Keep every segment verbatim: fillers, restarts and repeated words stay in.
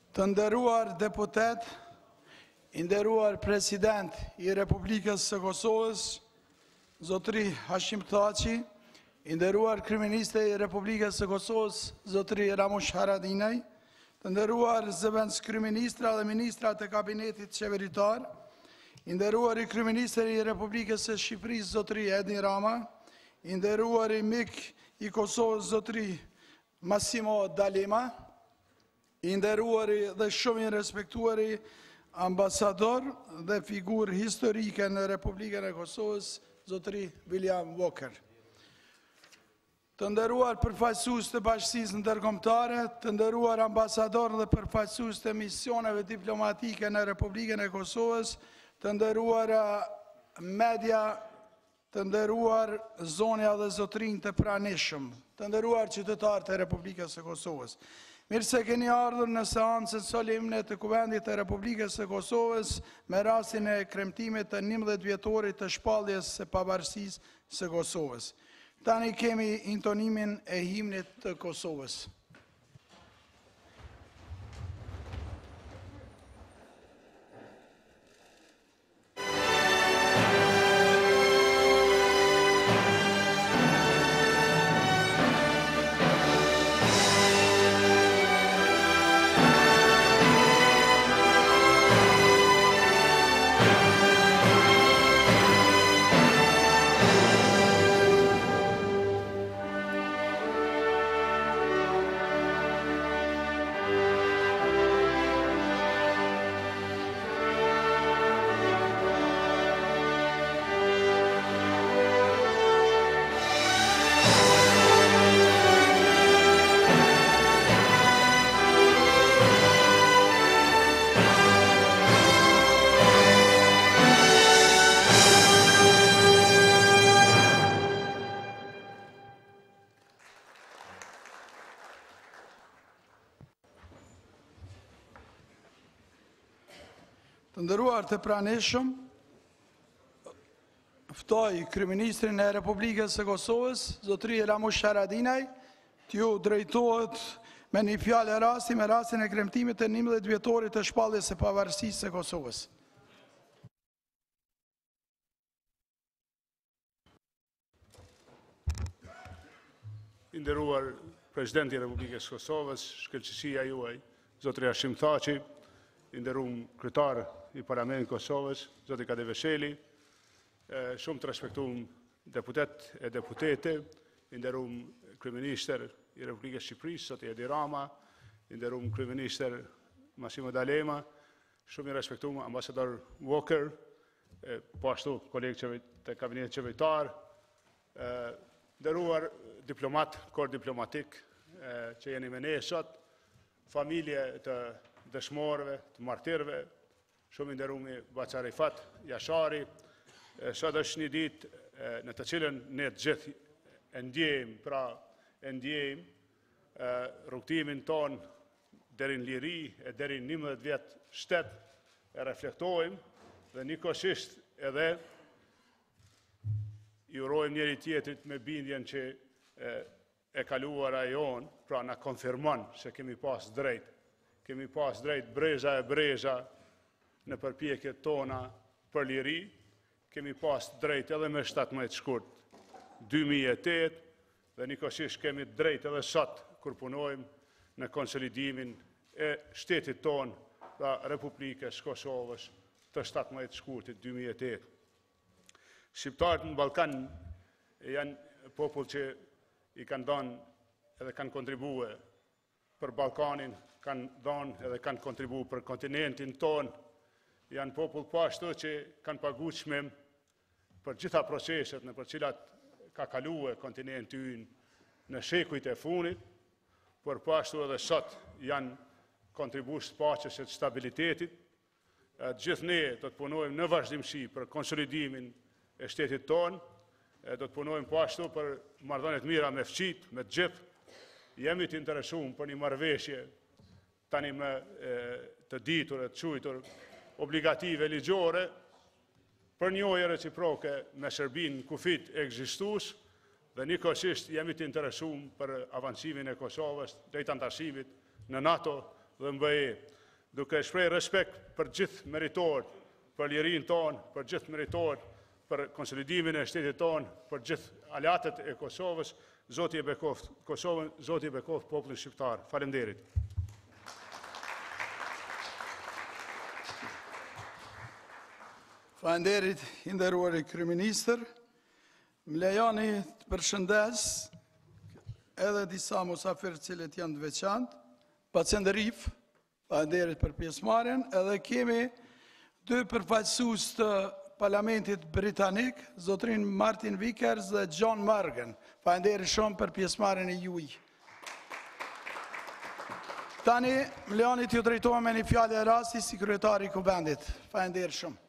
Të nderuar deputet, i nderuar president i Republikës së Kosovës, zotëri Hashim Thaçi, i nderuar kryeministri i Republikës së Kosovës, zotëri Ramush Haradinaj, të nderuar zëvendës kryeministra dhe ministrat e kabinetit qeveritar, i nderuar i kryeministri i Republikës së Shqipërisë, zotëri Edi Rama, i nderuar i mik i Kosovës, zotëri Massimo D'Alema, i nderuari dhe shumë i respektuari ambasador dhe figurë historike në Republikën e Kosovës, zotëri William Walker. Të nderuar përfaqësues të bashkësisë ndërkombëtare, të nderuar ambasador dhe përfaqësues të misioneve diplomatike në Republikën e Kosovës, të nderuar media, të nderuar zonja dhe zotërinj të pranishëm, të nderuar qytetarë të Republikës së Kosovës. Mirë se keni ardhur në seancën solemne të Kuvendit të Republikës së Kosovës me rastin e kremtimit të njëmbëdhjetë vjetorit të shpalljes së pavarësisë së Kosovës. Tani kemi intonimin e himnit të Kosovës. Të nderuar të pranishëm, ftoj kryeministrin e Republikës së Kosovës, zotëri Ramush Haradinaj, t'ju drejtohet me një fjalë e rasti me rastin e kremtimit të njëmbëdhjetë vjetorit të shpalljes së pavarësisë së Kosovës. I nderuar presidenti i Republikës së Kosovës, shkëlqësia juaj, zotëri Hashim Thaçi, i nderuar kryetar i Parlamentit të Kosovës, zoti Kadi Vesheli, shumë të respektuar deputet e deputete, i nderuar kryeministër i Republikës së Shqipërisë, zoti Edi Rama, i nderuar kryeministër Massimo D'Alema, shumë i respektuar ambasador Walker, po ashtu kolegë të kabinetit qeveritar, nderuar diplomat, kor diplomatik që jeni me ne sot, familje të dëshmorëve, të martirëve, shumë i nderumi Bacarifat, Jashari, sot është një ditë në të cilën ne të gjithë e ndjejmë, pra e ndjejmë rrugtimin ton deri në liri e deri në njëmbëdhjetë vjet shtet e reflektojmë dhe njëkohësisht edhe i urojmë njëri tjetrit me bindjen që e kaluara jon, pra na konfirmon se kemi pas drejt, kemi pas drejt breza e breza në përpjekjet tona për liri, kemi pas drejt edhe me shtatëmbëdhjetë shkurt dy mijë e tetë dhe njëkohësisht kemi drejt edhe sot kur punojmë në konsolidimin e shtetit ton, pra Republikës Kosovës të shtatëmbëdhjetë shkurtit dy mijë e tetë. Shqiptarët në Ballkan janë popull që i kanë dhënë edhe kanë kontribuar për Ballkanin, kanë dhënë edhe kanë kontribuar për kontinentin ton, janë popull po ashtu që kanë pagu çmim për gjitha proceset në për cilat ka kaluar kontinenti ynë në shekujt e fundit, por po ashtu edhe sot janë kontribues të paqes e të stabilitetit. Gjithë ne do të punojmë në vazhdimsi për konsolidimin e shtetit ton, do të punojmë po ashtu për marrëdhënie të mira me fqit, me të gjithë. Jemi të interesuar për një marrëveshje tani më të ditur e të quajtur obligative ligjore për njojë reciproke me Serbinë kufit ekzistus dhe njëkohësisht jemi të interesuar për avancimin e Kosovës drejt antarësimit në NATO dhe M B E. duke shpreh respekt për gjithë meritorët, për lirinë tonë, për gjithë meritorët, për konsolidimin e shtetit tonë, për gjithë aleatët e Kosovës, Zoti e bekoft Kosovën, Zoti e bekoft popullin shqiptar. Faleminderit. Faleminderit, i nderuari kryeministër. Më lejoni të përshëndes edhe disa musafirë cilët janë të veçantë, pacientë Rif, faleminderit për pjesëmarrjen, edhe kemi dy përfaqësues të Parlamentit Britanik, zotrin Martin Vickers dhe John Morgan. Faleminderit shumë për pjesëmarrjen e juaj. Tani, më lejoni t'ju drejtohem me një fjalë e rasti si kryetari i Kuvendit. Faleminderit shumë.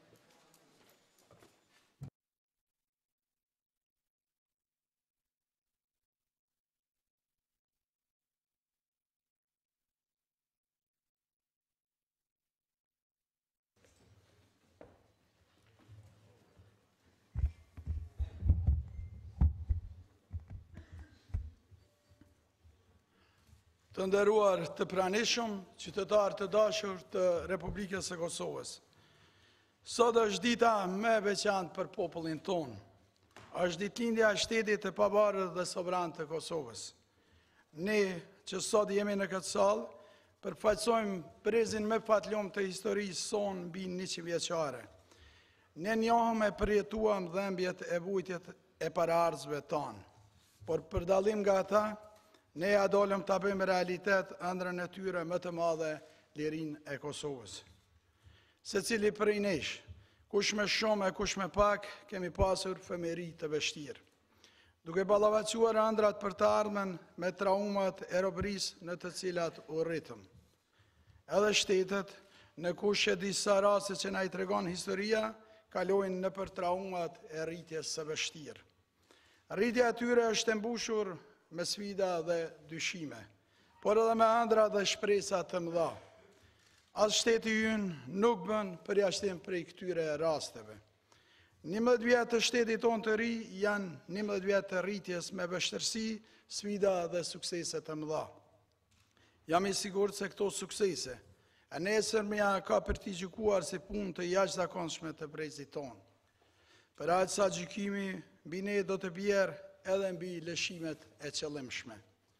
Të nderuar të pranishëm, qytetarë të dashur të Republikës së Kosovës. Sot është dita më e veçantë për popullin tonë. Është ditëlindja e shtetit të pavarur dhe sovran të Kosovës. Ne që sot jemi në këtë sallë, përfaqësojmë brezin më fatlum të historisë sonë mbi njëqind vjeçare. Ne njohëm e përjetuam dhembjet e vujtjet e paraardhësve tonë, por për dallim nga ata, ne ja dolëm ta bëjmë realitet ëndrrën e tyre më të madhe, lirinë e Kosovës. Secili prej nesh, kush më shumë e kush më pak, kemi pasur fëmijëri të vështirë. Duke ballavaçuar ëndrat për të ardhmen me traumat e robërisë në të cilat u rritëm. Edhe shtetet, në kushte disa raste që na i tregon historia, kalojnë në për traumat e rritjes së vështirë. Rritja e tyre është e mbushur me sfida dhe dyshime, por edhe me ëndra dhe shpresa të mëdha. As shteti ynë nuk bën përjashtim prej këtyre rasteve. njëmbëdhjetë vjet të shtetit tonë të ri janë njëmbëdhjetë vjet të rritjes me vështirësi, sfida dhe suksese të mëdha. Jam i sigurt se këto suksese e nesërmja ka për t'i gjykuar si punë të jashtëzakonshme të brezit tonë. Për aq sa gjykimi mbi ne do të bjerë edhe mbi lëshimet e qëllimshme.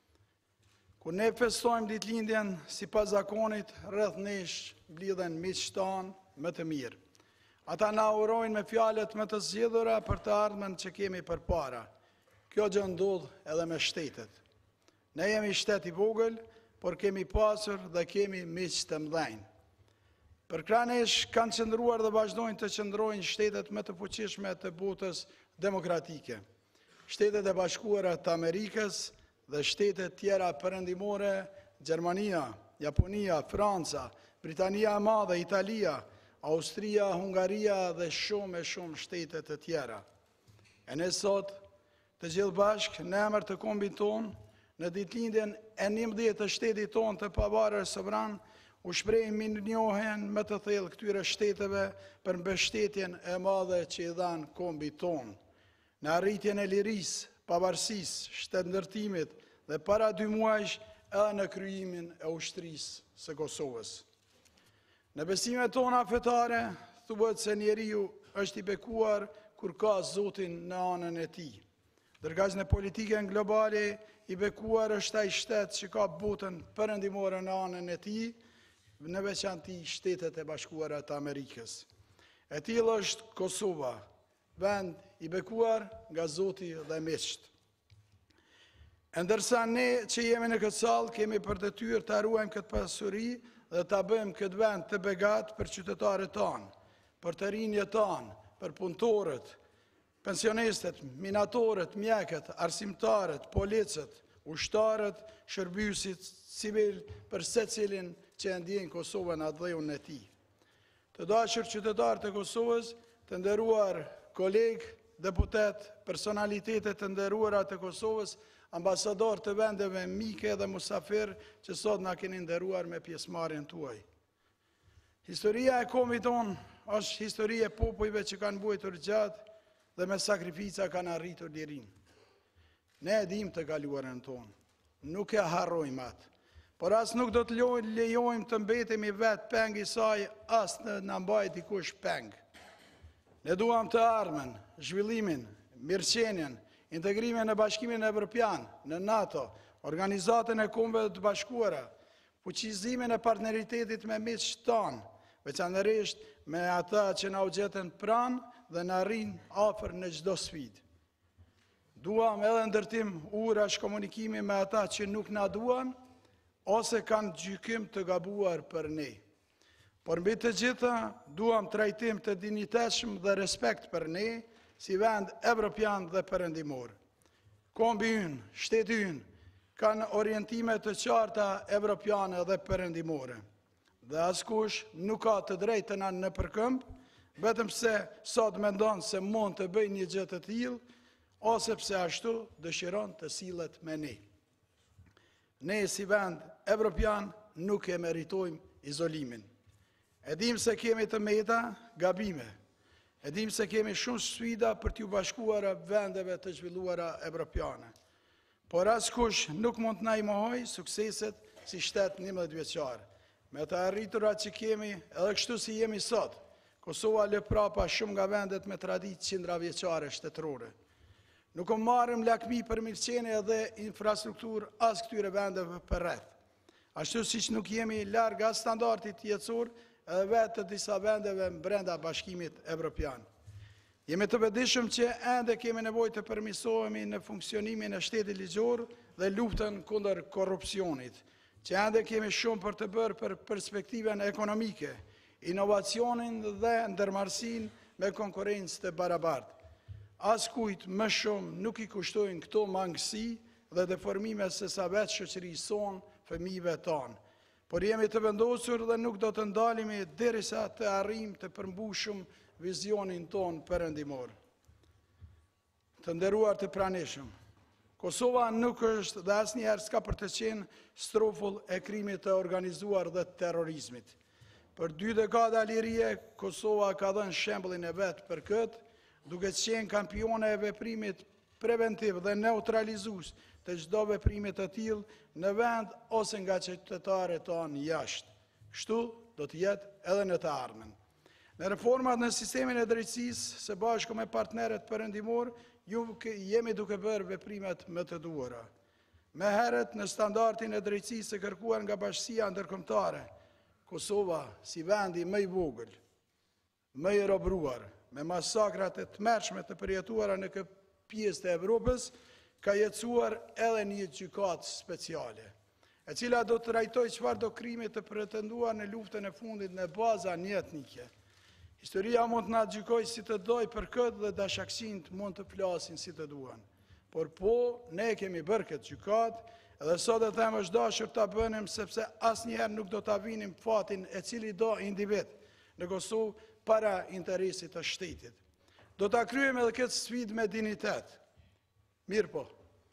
Kur ne festojmë ditëlindjen sipas zakonit, rreth nesh mblidhen miqtë tanë më të mirë. Ata na urojnë me fjalët më të zgjedhura për të ardhmen që kemi përpara. Kjo gjë ndodh edhe me shtetet. Ne jemi shtet i vogël, por kemi pasur dhe kemi miq të mëdhenj. Për krah nesh kanë qëndruar dhe vazhdojnë të qëndrojnë shtetet më të fuqishme të botës demokratike. Shtetet e Bashkuara të Amerikës dhe shtetet tjera perëndimore, Gjermania, Japonia, Franca, Britania e Madhe, Italia, Austria, Hungaria dhe shumë e shumë shtetet të tjera. E ne sot, të gjithë bashkë, në emër të kombit tonë, në ditëlindjen e njëmbëdhjetë të shtetit tonë të pavarur sovran, u shprehim njohjen më të thellë këtyre shteteve për mbështetjen e madhe që i dhan kombit tonë. Në arritjen e lirisë, pavarësisë, shtetëndërtimit dhe para dy muajsh edhe në kryimin e ushtrisë së Kosovës. Në besimet tona fetare, thuhet se njeriu është i bekuar kur ka Zotin në anën e tij. Ndërkaq në politikën globale, i bekuar është ai shtet që ka botën perëndimore në anën e tij, në veçanti Shtetet e Bashkuara të Amerikës. E tillë është Kosova, vend i bekuar nga Zoti dhe miqt. E ndërsa ne që jemi në këtë sallë kemi për detyrë të ruajmë këtë pasuri dhe ta bëjmë këtë vend të begat për qytetarët tanë, për të rinjët tanë, për punëtorët, pensionistët, minatorët, mjekët, arsimtarët, policët, ushtarët, shërbyesit civil për secilin që e ndjen Kosovën atë dhëun e tij. Të dashur qytetarë të Kosovës, të nderuar kolegë, deputet, personalitetet të nderuara të Kosovës, ambasador të vendeve mike dhe musafir që sot na keni nderuar me pjesëmarrjen tuaj. Historia e kombit tonë është histori e popujve që kanë mbujtur gjatë dhe me sakrifica kanë arritur lirinë. Ne e dim të kaluarën tonë, nuk e harrojmë atë, por as nuk do të lejoj- lejojmë të mbetemi vetë peng i saj, as në na mbajë dikush peng. Ne duam të ardhmen, zhvillimin, mirëqenien, integrimin në Bashkimin Evropian, në NATO, Organizatën e Kombeve të Bashkuara, fuqizimin e partneritetit me miqtë tanë, veçanërisht me ata që na u gjetën pranë dhe na rrinë afër në çdo sfidë. Duam edhe ndërtim urash komunikimi me ata që nuk na duan ose kanë gjykim të gabuar për ne. Por mbi të gjitha, duam trajtim të dinjitetshëm dhe respekt për ne, si vend evropian dhe perëndimor. Kombi ynë, shteti ynë, kanë orientime të qarta evropiane dhe perëndimore. Dhe askush nuk ka të drejtë të na në përkëmb, vetëm pse sot mendon se mund të bëjë një gjë të tillë, ose pse ashtu dëshiron të sillet me ne. Ne si vend evropian nuk e meritojmë izolimin. E dim se kemi të meta, gabime. E dim se kemi shumë sfida për t'ju bashkuara vendeve të zhvilluara evropiane. Por askush nuk mund të na i mohoj sukseset si shtet njëmbëdhjetë vjeçar. Me të arriturat që kemi, edhe kështu si jemi sot, Kosova lë prapa shumë nga vendet me traditë qindra vjeçare shtetërore. Nuk u marrëm lakmi për mirëqenie dhe infrastrukturë as këtyre vendeve për rreth. Ashtu siç nuk jemi larg as standardit jetësor edhe vetë të disa vendeve brenda Bashkimit Evropian. Jemi të vetëdijshëm që ende kemi nevojë të përmirësohemi në funksionimin e shtetit ligjor dhe luftën kundër korrupsionit, që ende kemi shumë për të bërë për perspektiven ekonomike, inovacionin dhe ndërmarrësinë me konkurrencë të barabartë. Askujt më shumë nuk i kushtojnë këto mangësi dhe deformime se sa vetë shoqërisë sonë, fëmijëve tanë. Por jemi të vendosur dhe nuk do të ndalemi derisa të arrijmë të përmbushëm vizionin ton perëndimor. Të nderuar të pranishëm, Kosova nuk është dhe asnjëherë s'ka për të qenë strofull e krimit të organizuar dhe terrorizmit. Për dy dekada lirie, Kosova ka dhënë shembullin e vet për këtë, duke qenë kampione e veprimit preventiv dhe neutralizues të çdo veprimi të tillë në vend ose nga qytetarët tanë jashtë. Kështu do të jetë edhe në të ardhmen. Në reformat në sistemin e drejtësisë, së bashku me partnerët perëndimor, ju jemi duke bërë veprimet më të duhura. Me herët në standardin e drejtësisë së kërkuar nga Bashkia Ndërkombëtare, Kosova, si vendi më i vogël, më i robruar, me masakrat e tmerrshme të përjetuara në këtë pjesë të Evropës, ka jetësuar edhe një gjykatë speciale, e cila do të trajtojë çfarë do krimi të pretenduar në luftën e fundit në baza etnike. Historia mund të na gjykojë si të doj për këtë dhe dashaksinët mund të flasin si të duan. Por po, ne kemi bërë këtë gjykatë, edhe sot e them është dashur ta bënim sepse asnjëherë nuk do ta vinim fatin e cili do individ në Kosovë para interesit të shtetit. Do ta kryejmë edhe këtë sfidë me dinitet. Mirë po,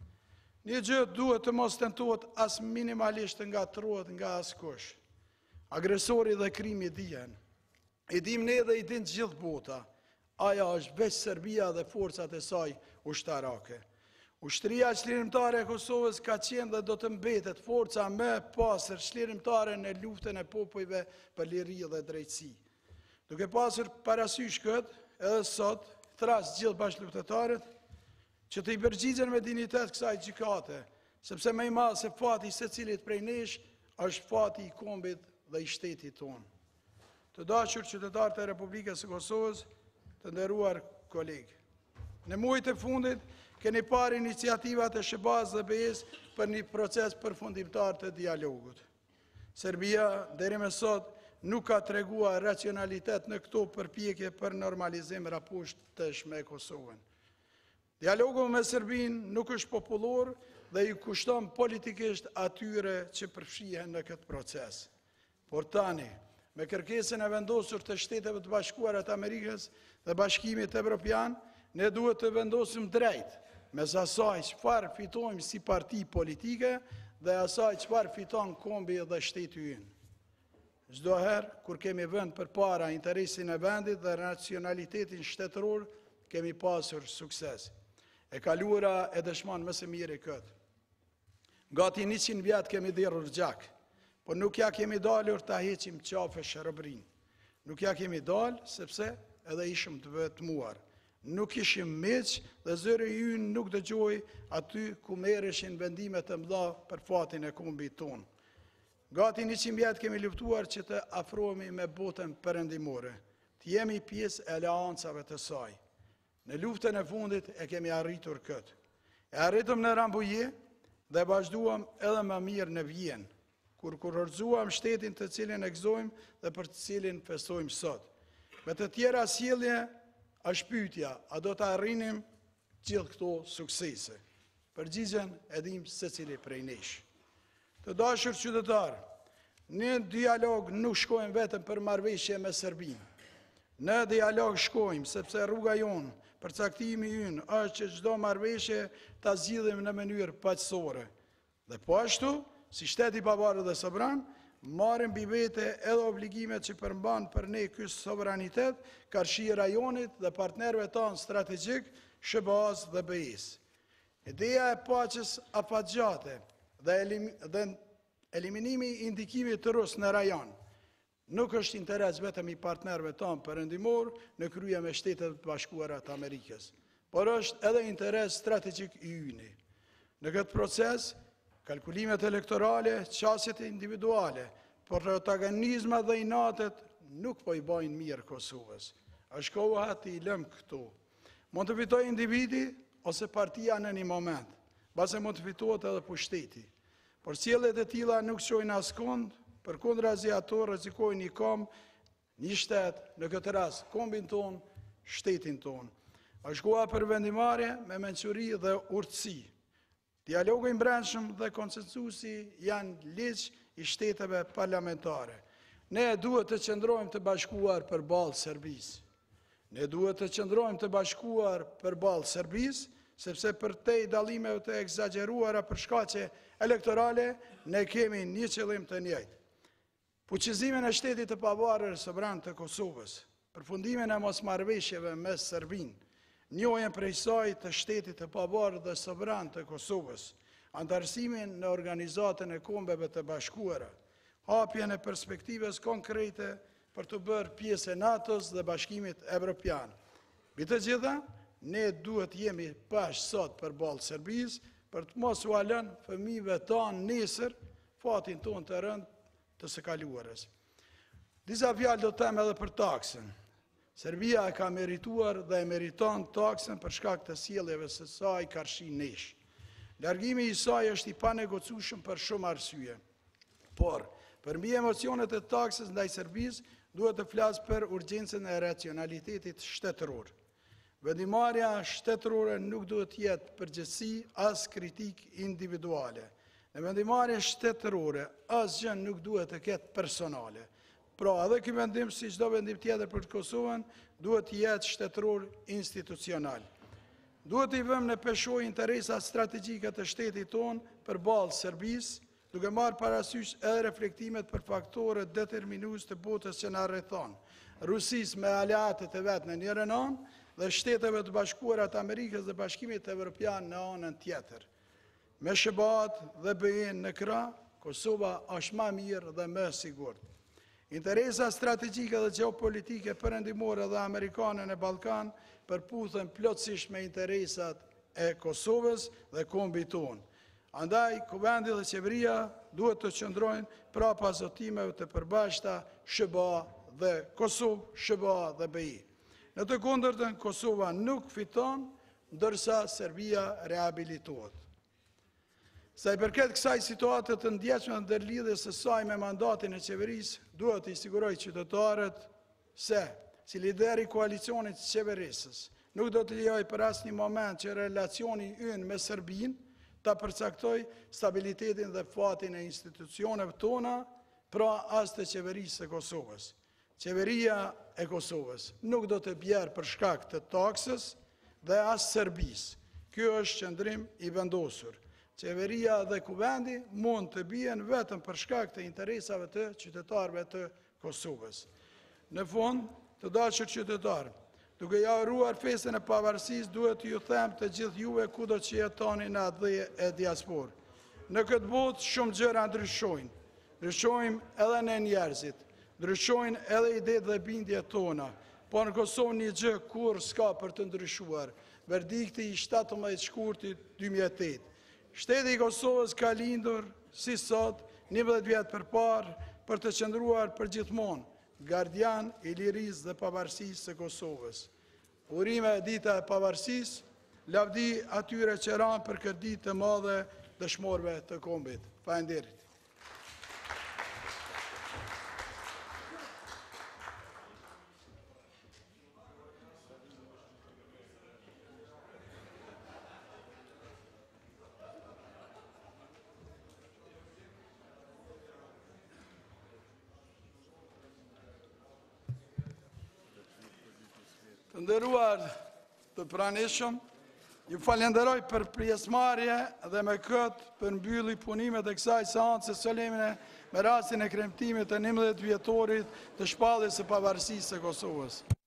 një gjë duhet të mos tentohet as minimalisht nga trohet nga askush. Agresori dhe krimi dihen. I dim ne dhe i din gjithë bota. Aja është veç Serbia dhe forcat e saj ushtarake. Ushtria çlirimtare e Kosovës ka qenë dhe do të mbetet forca më e pastër çlirimtare në luftën e popujve për liri dhe drejtësi. Duke pasur parasysh këtë, edhe sot, thras gjithë bashkëluftëtarët, që të i përgjigjen me dinitet kësaj gjykate, sepse më i madh se fati secilit prej nesh është fati i kombit dhe i shtetit tonë. Të dashur qytetarë të Republikës së Kosovës, të nderuar kolegë. Në muajt e fundit keni parë iniciativat e Sh B A S dhe B E S për një proces përfundimtar të dialogut. Serbia deri më sot nuk ka treguar racionalitet në këto përpjekje për normalizim rapportesh me Kosovën. Dialogu me Serbinë nuk është popullor dhe i kushton politikisht atyre që përfshihen në këtë proces. Por tani, me kërkesën e vendosur të Shteteve të Bashkuara të Amerikës dhe Bashkimit Evropian, ne duhet të vendosim drejt mes asaj çfarë fitojmë si parti politike dhe asaj çfarë fiton kombi dhe shteti ynë. Çdo herë kur kemi vënë përpara interesin e vendit dhe nacionalitetin shtetëror, kemi pasur sukses. E kaluara e dëshmon më së miri këtë. Gati njëqind vjet kemi dhirrur gjak. por nuk ja kemi dalur ta heqim qafe shërobrin. Nuk ja kemi dalë sepse edhe ishim të vetmuar. Nuk ishim meq dhe zëri ynë nuk dëgjoj aty ku merreshin vendime të mëdha për fatin e kombit tonë. Gati njëqind vjet kemi luftuar që të afrohemi me botën perëndimore, të jemi pjesë e aleancave të saj. Në luftën e fundit e kemi arritur këtë. E arritëm në Rambuje dhe vazhduam edhe më mirë në Vjenë, kur kurorzuam shtetin të cilin e gëzojmë dhe për të cilin festojmë sot. Me të tjera sjellje është pyetja, a do të arrinim gjithë këto suksese? Përgjigjen e dim secili prej nesh. Të dashur qytetarë, në dialog nuk shkojmë vetëm për marrëveshje me Serbinë. Në dialog shkojmë sepse rruga jonë, përcaktimi ynë është që çdo marrëveshje ta zgjidhim në mënyrë paqësore. Dhe po ashtu, si shtet i pavarur dhe sovran, marrim mbi vete edhe obligimet që përmban për ne ky sovranitet, karshi rajonit dhe partnerëve tanë strategjik, S B A-s dhe B E-s. Ideja e paqes afatgjate dhe, elim, dhe eliminimi i ndikimit të Rusë në rajon nuk është interes vetëm i partnerëve tanë perëndimor në krye me Shtetet e Bashkuara të Amerikës, por është edhe interes strategjik i yni. Në këtë proces, kalkulimet elektorale, qasjet individuale, protagonizmat dhe inatet nuk po i bajnë mirë Kosovës. Është koha të i lëmë këtu. Mund të fitoj individi ose partia në një moment, base mund të fitohet edhe pushteti. Por sjelljet e tilla nuk shojnë askund, përkundrazi ato rrezikojnë një kom, një shtet, në këtë rast kombin ton, shtetin ton. Është koha për vendimarrje me mençuri dhe urtësi. Dialogu i brendshëm dhe konsensusi janë ligj i shteteve parlamentare. Ne duhet të qëndrojmë të bashkuar përballë Serbisë. Ne duhet të qëndrojmë të bashkuar përballë Serbisë, sepse për te i dallimeve të egzageruara për shkaqe elektorale, ne kemi një qëllim të njëjtë. Fuqizimin e shtetit të pavarur sovran të Kosovës, përfundimin e mosmarrëveshjeve mes Serbinë, njohjen prej saj të shtetit të pavarur dhe sovran të Kosovës, antarësimin në organizatën e kombeve të bashkuara, hapjen e perspektivës konkrete për të bërë pjesë e NATO-s dhe Bashkimit Evropian. Mbi të gjitha, ne duhet jemi pash sot përballë Serbisë për të mos u lënë fëmijëve tanë nesër fatin tonë të rënd të së kaluarës. Disa fjalë do të them edhe për taksën. Serbia e ka merituar dhe e meriton taksën për shkak të sjelljeve së saj karshi nesh. Largimi i saj është i panegocueshëm për shumë arsye. Por, përmbi emocionet e taksës ndaj Serbisë, duhet të flas për urgjencën e racionalitetit shtetëror. Vendimarrja shtetërore nuk duhet të jetë përgjithësi as kritik individuale. Në vendimarrje shtetërore, asgjë nuk duhet të ketë personale. Pra, edhe ky vendim, si çdo vendim tjetër për Kosovën, duhet të jetë shtetëror institucional. Duhet të i vëmë në peshoj interesat strategjike të shtetit tonë përballë Serbisë, duke marrë parasysh edhe reflektimet për faktorët determinues të botës që na rrethon, Rusisë me aleatët e vet në njërin anë dhe Shteteve të Bashkuara të Amerikës dhe Bashkimit Evropian në anën tjetër. Me S B A-t dhe B E-n në krah, Kosova është më mirë dhe më sigurt. Interesa strategjike dhe gjeopolitike perëndimore dhe amerikane në Ballkan përputhen plotësisht me interesat e Kosovës dhe kombit tonë. Andaj, Kuvendi dhe qeveria duhet të qëndrojnë prapa zotimeve të përbashkëta S B A dhe Kosovë, S B A dhe B E. Në të kundërtën, Kosova nuk fiton, ndërsa Serbia rehabilitohet. Sa i përket kësaj situate të ndjeshme në ndërlidhjes së saj me mandatin e qeverisë, duhet të i siguroj qytetarët se, si lider i koalicionit qeverisës, nuk do të lejoj për asnjë moment që relacioni ynë me Serbinë ta përcaktoj stabilitetin dhe fatin e institucioneve tona, pra as të qeverisë së Kosovës. Qeveria e Kosovës nuk do të bjerë për shkak të taksës dhe as Serbisë. Ky është qëndrim i vendosur. Qeveria dhe Kuvendi mund të bien vetëm për shkak të interesave të qytetarëve të Kosovës. Në fund, të dashur qytetarë, duke ja uruar festën e pavarësisë, duhet ju them të gjithë juve kudo që jetoni në atë dhe e diasporë. Në këtë botë shumë gjëra ndryshojnë. ndryshojmë edhe ne njerëzit, ndryshojnë edhe idetë dhe bindjet tona, po në Kosovë një gjë kur s'ka për të ndryshuar, verdikti i shtatëmbëdhjetë shkurtit dy mijë e tetë. Shteti i Kosovës ka lindur, si sot, njëmbëdhjetë vjet përpara, për të qëndruar përgjithmonë, gardian i lirisë dhe pavarësisë së Kosovës. Urime dita e pavarësisë, lavdi atyre që ranë për këtë ditë të madhe dëshmorëve të kombit. Faleminderit. Të nderuar të pranishëm, ju falenderoj për pjesëmarrje dhe me këtë përmbylli punimet e kësaj seance solemne me rastin e kremtimit të njëmbëdhjetë vjetorit të shpalljes së pavarësisë së Kosovës.